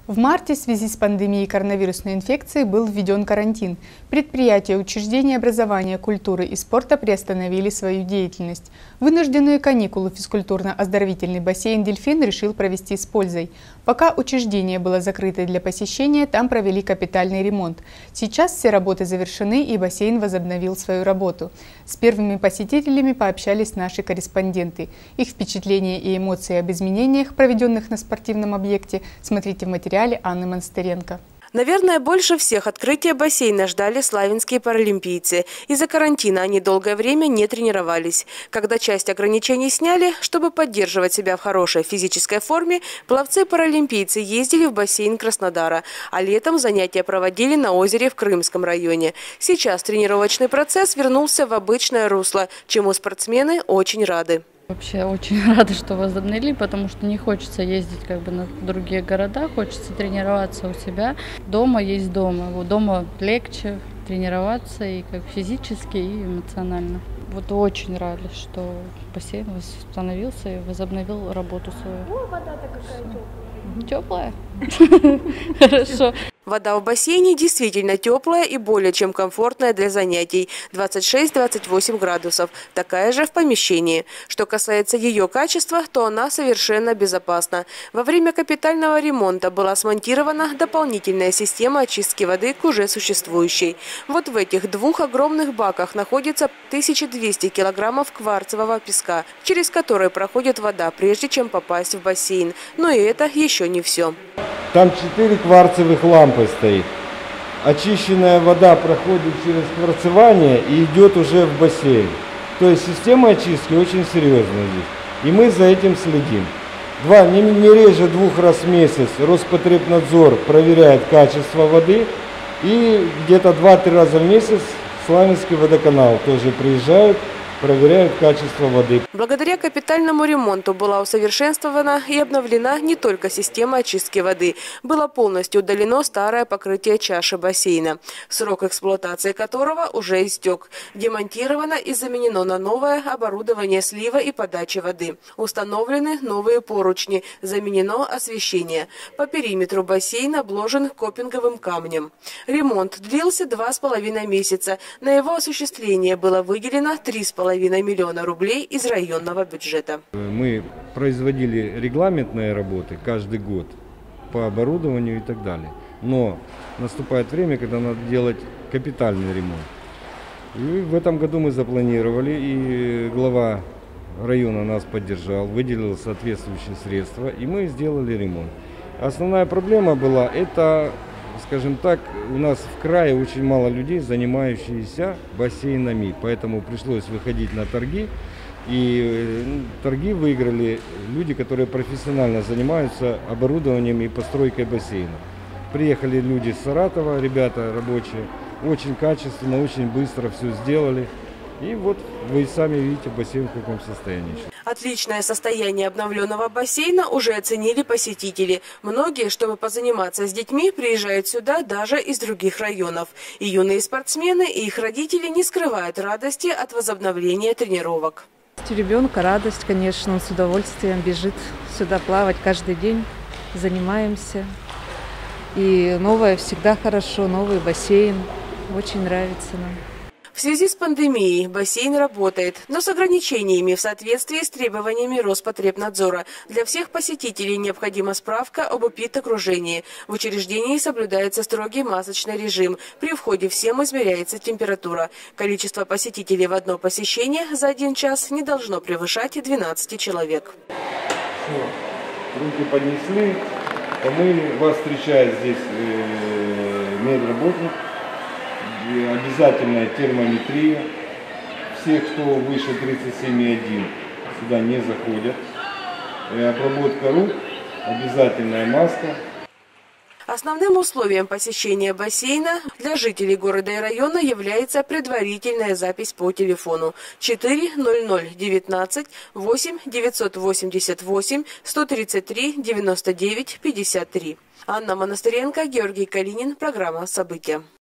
В марте в связи с пандемией коронавирусной инфекции был введен карантин. Предприятия, учреждения образования, культуры и спорта приостановили свою деятельность. Вынужденные каникулы физкультурно-оздоровительный бассейн «Дельфин» решил провести с пользой. Пока учреждение было закрыто для посещения, там провели капитальный ремонт. Сейчас все работы завершены и бассейн возобновил свою работу. С первыми посетителями пообщались наши корреспонденты. Их впечатления и эмоции об изменениях, проведенных на спортивном объекте, смотрите в материале Анны Монастыренко. Наверное, больше всех открытия бассейна ждали славянские паралимпийцы. Из-за карантина они долгое время не тренировались. Когда часть ограничений сняли, чтобы поддерживать себя в хорошей физической форме, пловцы-паралимпийцы ездили в бассейн Краснодара, а летом занятия проводили на озере в Крымском районе. Сейчас тренировочный процесс вернулся в обычное русло, чему спортсмены очень рады. Вообще очень рада, что возобновили, потому что не хочется ездить на другие города, хочется тренироваться у себя. Дома есть дома. Дома легче тренироваться и физически, и эмоционально. Вот очень рада, что бассейн восстановился и возобновил работу свою. О, вода-то какая теплая. Хорошо. Вода в бассейне действительно теплая и более чем комфортная для занятий – 26-28 градусов. Такая же в помещении. Что касается ее качества, то она совершенно безопасна. Во время капитального ремонта была смонтирована дополнительная система очистки воды к уже существующей. Вот в этих двух огромных баках находится 1200 килограммов кварцевого песка, через который проходит вода, прежде чем попасть в бассейн. Но и это еще не все. Там 4 кварцевых лампы стоит. Очищенная вода проходит через кварцевание и идет уже в бассейн. То есть система очистки очень серьезная здесь. И мы за этим следим. Не реже 2 раз в месяц Роспотребнадзор проверяет качество воды. И где-то 2-3 раза в месяц Славянский водоканал тоже приезжают, проверяют качество воды. Благодаря капитальному ремонту была усовершенствована и обновлена не только система очистки воды. Было полностью удалено старое покрытие чаши бассейна, срок эксплуатации которого уже истек. Демонтировано и заменено на новое оборудование слива и подачи воды. Установлены новые поручни, заменено освещение. По периметру бассейн обложен копинговым камнем. Ремонт длился 2,5 месяца. На его осуществление было выделено 3,5 миллиона рублей из районного бюджета. Мы производили регламентные работы каждый год по оборудованию и так далее. Но наступает время, когда надо делать капитальный ремонт. И в этом году мы запланировали, и глава района нас поддержал, выделил соответствующие средства, и мы сделали ремонт. Основная проблема была, это, скажем так, у нас в крае очень мало людей, занимающихся бассейнами, поэтому пришлось выходить на торги. И торги выиграли люди, которые профессионально занимаются оборудованием и постройкой бассейна. Приехали люди с Саратова, ребята рабочие, очень качественно, очень быстро все сделали. И вот вы сами видите бассейн в каком состоянии. Отличное состояние обновленного бассейна уже оценили посетители. Многие, чтобы позаниматься с детьми, приезжают сюда даже из других районов. И юные спортсмены, и их родители не скрывают радости от возобновления тренировок. У ребенка радость, конечно, он с удовольствием бежит сюда плавать каждый день, занимаемся. И новое всегда хорошо, новый бассейн, очень нравится нам. В связи с пандемией бассейн работает, но с ограничениями в соответствии с требованиями Роспотребнадзора. Для всех посетителей необходима справка об эпидокружении. В учреждении соблюдается строгий масочный режим. При входе всем измеряется температура. Количество посетителей в одно посещение за 1 час не должно превышать 12 человек. Все, руки поднесли, помыли. Вас встречает здесь медработник. Обязательная термометрия. Все, кто выше 37,1, сюда не заходят. Обработка рук, обязательная маска. Основным условием посещения бассейна для жителей города и района является предварительная запись по телефону 400 19 8 988 133 99 53. Анна Монастыренко, Георгий Калинин. Программа «События».